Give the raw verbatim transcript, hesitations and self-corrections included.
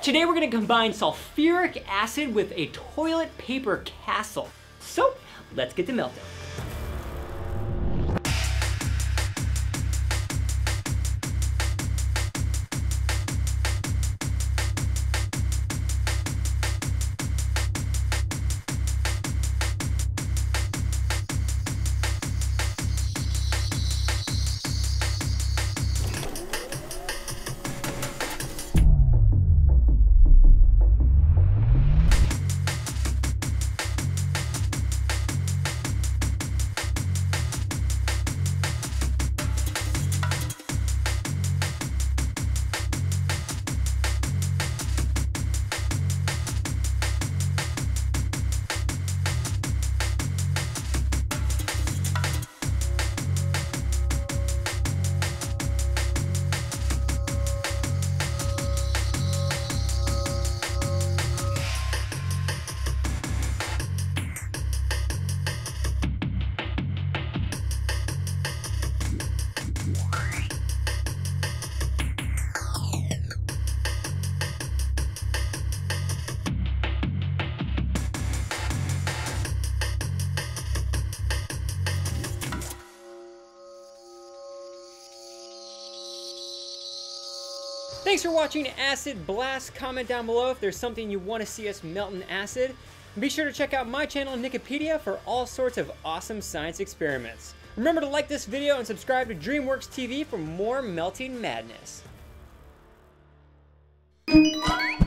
Today we're gonna combine sulfuric acid with a toilet paper castle. So, let's get to melting. Thanks for watching Acid Blast. Comment down below if there's something you want to see us melt in acid. And be sure to check out my channel, Nickopedia, for all sorts of awesome science experiments. Remember to like this video and subscribe to DreamWorks T V for more melting madness.